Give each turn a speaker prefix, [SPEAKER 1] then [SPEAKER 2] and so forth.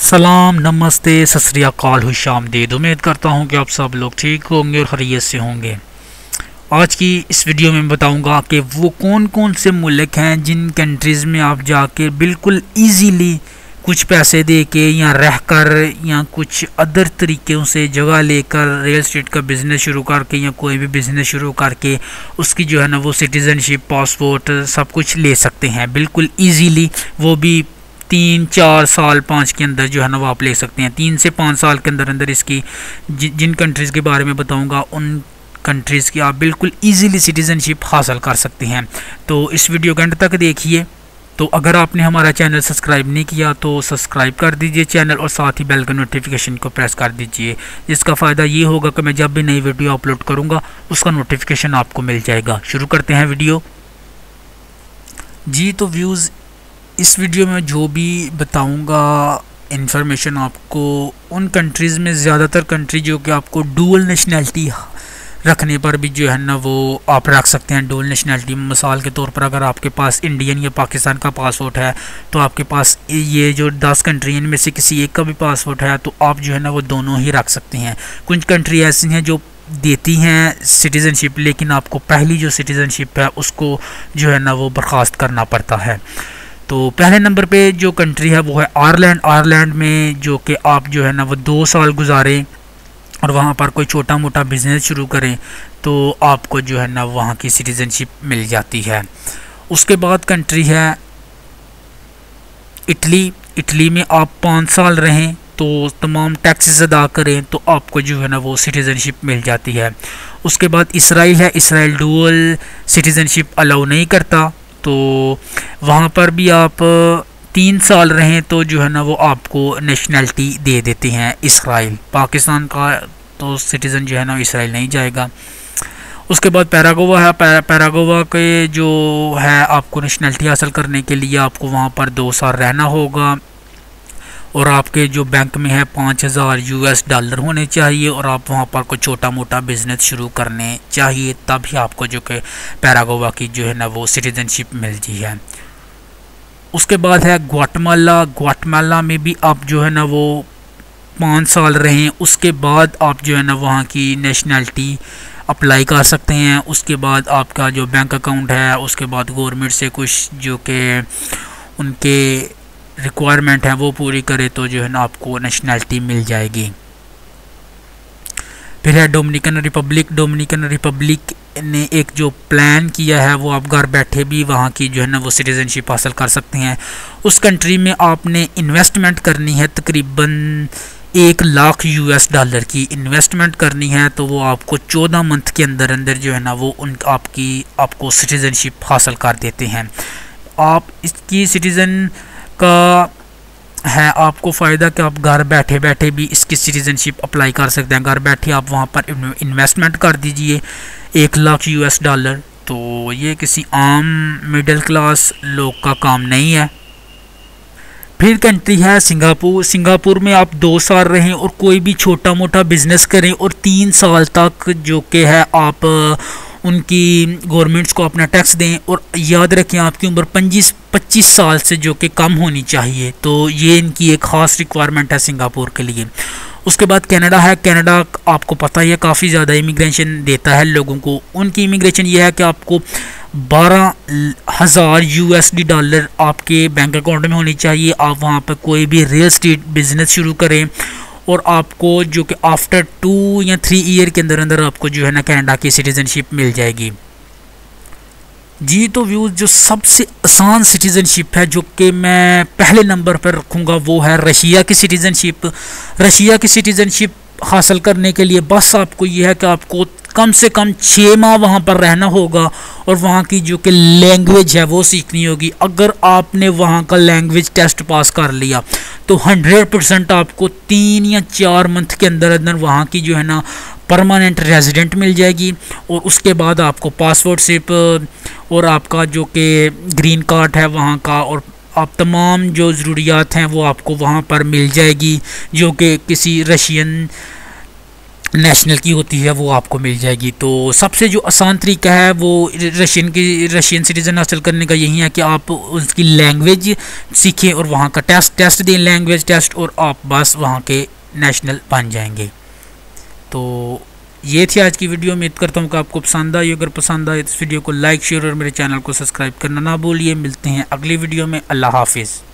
[SPEAKER 1] सलाम, नमस्ते, सत श्री अकाल, खुशामदीद। उम्मीद करता हूँ कि आप सब लोग ठीक होंगे और खैरियत से होंगे। आज की इस वीडियो में बताऊँगा कि वो कौन कौन से मुल्क हैं जिन कंट्रीज़ में आप जाके बिल्कुल इजीली कुछ पैसे दे के या रह कर या कुछ अदर तरीक़ों से जगह लेकर रियल एस्टेट का बिज़नेस शुरू करके या कोई भी बिज़नेस शुरू करके उसकी जो है ना वो सिटीज़नशिप, पासपोर्ट सब कुछ ले सकते हैं बिल्कुल ईजीली। वो भी 3-4 साल 5 के अंदर जो है ना वो आप ले सकते हैं। 3 से 5 साल के अंदर अंदर इसकी जिन कंट्रीज़ के बारे में बताऊंगा उन कंट्रीज़ की आप बिल्कुल इजीली सिटीज़नशिप हासिल कर सकते हैं। तो इस वीडियो के एंड तक देखिए। तो अगर आपने हमारा चैनल सब्सक्राइब नहीं किया तो सब्सक्राइब कर दीजिए चैनल और साथ ही बेल का नोटिफिकेशन को प्रेस कर दीजिए, जिसका फ़ायदा ये होगा कि मैं जब भी नई वीडियो अपलोड करूँगा उसका नोटिफिकेशन आपको मिल जाएगा। शुरू करते हैं वीडियो जी। तो व्यूज़, इस वीडियो में जो भी बताऊंगा इन्फॉर्मेशन आपको उन कंट्रीज़ में ज़्यादातर कंट्री जो कि आपको डुअल नेशनैलिटी रखने पर भी जो है ना वो आप रख सकते हैं। डुअल नेशनैलिटी मिसाल के तौर पर अगर आपके पास इंडियन या पाकिस्तान का पासपोर्ट है तो आपके पास ये जो 10 कंट्री इनमें से किसी एक का भी पासपोर्ट है तो आप जो है ना वो दोनों ही रख सकते हैं। कुछ कंट्री ऐसी हैं जो देती हैं सिटीज़नशिप, लेकिन आपको पहली जो सिटीज़नशिप है उसको जो है ना वो बर्खास्त करना पड़ता है। तो पहले नंबर पे जो कंट्री है वो है आयरलैंड। आयरलैंड में जो कि आप जो है ना वो 2 साल गुजारें और वहाँ पर कोई छोटा मोटा बिज़नेस शुरू करें तो आपको जो है ना वहाँ की सिटीज़नशिप मिल जाती है। उसके बाद कंट्री है इटली। इटली में आप 5 साल रहें तो तमाम टैक्सेस अदा करें तो आपको जो है ना वो सिटीज़नशिप मिल जाती है। उसके बाद इसराइल है। इसराइल डुअल सिटीज़नशिप अलाउ नहीं करता, तो वहाँ पर भी आप 3 साल रहें तो जो है ना वो आपको नेशनैलिटी दे देते हैं इसराइल। पाकिस्तान का तो सिटीज़न जो है ना इसराइल नहीं जाएगा। उसके बाद पैरागोवा है। पैरागोवा के जो है आपको नेशनैलिटी हासिल करने के लिए आपको वहाँ पर 2 साल रहना होगा और आपके जो बैंक में है $5000 होने चाहिए और आप वहाँ पर कोई छोटा मोटा बिज़नेस शुरू करने चाहिए, तभी आपको जो कि पैरागोवा की जो है ना वो सिटीज़नशिप मिलती है। उसके बाद है ग्वाटेमाला। ग्वाटेमाला में भी आप जो है ना वो 5 साल रहें, उसके बाद आप जो है ना वहाँ की नेशनैलिटी अप्लाई कर सकते हैं। उसके बाद आपका जो बैंक अकाउंट है उसके बाद गवर्नमेंट से कुछ जो कि उनके रिक्वायरमेंट है वो पूरी करे तो जो है ना आपको नेशनैलिटी मिल जाएगी। फिर है डोमिनिकन रिपब्लिक। डोमिनिकन रिपब्लिक ने एक जो प्लान किया है वो आप घर बैठे भी वहाँ की जो है ना वो सिटीज़नशिप हासिल कर सकते हैं। उस कंट्री में आपने इन्वेस्टमेंट करनी है, तकरीबन $1,00,000 की इन्वेस्टमेंट करनी है, तो वो आपको 14 मंथ के अंदर अंदर जो है ना वो आपको सिटीज़नशिप हासिल कर देते हैं। आप इसकी सिटीज़न का है आपको फ़ायदा कि आप घर बैठे बैठे भी इसकी सिटीज़नशिप अप्लाई कर सकते हैं। घर बैठे आप वहाँ पर इन्वेस्टमेंट कर दीजिए $1,00,000। तो ये किसी आम मिडिल क्लास लोग का काम नहीं है। फिर कंट्री है सिंगापुर। सिंगापुर में आप 2 साल रहें और कोई भी छोटा मोटा बिज़नेस करें और 3 साल तक जो कि है आप उनकी गवर्नमेंट्स को अपना टैक्स दें और याद रखें आपकी उम्र 25 साल से जो कि कम होनी चाहिए। तो ये इनकी एक ख़ास रिक्वायरमेंट है सिंगापुर के लिए। उसके बाद कनाडा है। कनाडा आपको पता ही है काफ़ी ज़्यादा इमिग्रेशन देता है लोगों को। उनकी इमिग्रेशन ये है कि आपको $12,000 आपके बैंक अकाउंट में होनी चाहिए। आप वहाँ पर कोई भी रियल एस्टेट बिज़नेस शुरू करें और आपको जो कि आफ्टर 2 या 3 ईयर के अंदर अंदर आपको जो है ना कनाडा की सिटीज़नशिप मिल जाएगी जी। तो व्यूज़, जो सबसे आसान सिटीज़नशिप है जो कि मैं पहले नंबर पर रखूँगा वो है रशिया की सिटीज़नशिप। रशिया की सिटीज़नशिप हासिल करने के लिए बस आपको ये है कि आपको कम से कम 6 माह वहाँ पर रहना होगा और वहाँ की जो कि लैंग्वेज है वो सीखनी होगी। अगर आपने वहाँ का लैंग्वेज टेस्ट पास कर लिया तो 100% आपको 3 या 4 मंथ के अंदर अंदर वहाँ की जो है ना परमानेंट रेजिडेंट मिल जाएगी और उसके बाद आपको पासपोर्ट और आपका जो कि ग्रीन कार्ड है वहाँ का और आप तमाम जो ज़रूरियात हैं वो आपको वहाँ पर मिल जाएगी, जो कि किसी रशियन नेशनल की होती है वो आपको मिल जाएगी। तो सबसे जो आसान तरीका है वो रशियन सिटीज़न हासिल करने का यही है कि आप उसकी लैंग्वेज सीखें और वहाँ का टेस्ट दें, लैंग्वेज टेस्ट, और आप बस वहाँ के नेशनल बन जाएंगे। तो ये थी आज की वीडियो। उम्मीद करता हूँ कि आपको पसंद आई। अगर पसंद आए तो इस वीडियो को लाइक, शेयर और मेरे चैनल को सब्सक्राइब करना ना भूलिए। मिलते हैं अगली वीडियो में। अल्लाह हाफिज़।